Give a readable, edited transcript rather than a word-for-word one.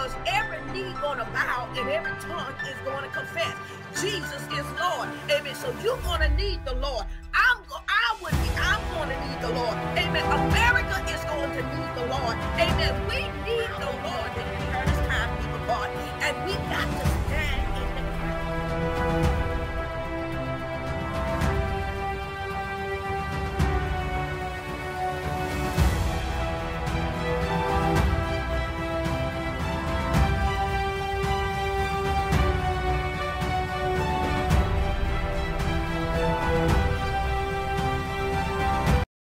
because every knee gonna bow and every tongue is going to confess Jesus is Lord. Amen. So you're gonna need the Lord. I'm going to need the Lord. Amen. America is going to need the Lord. Amen. We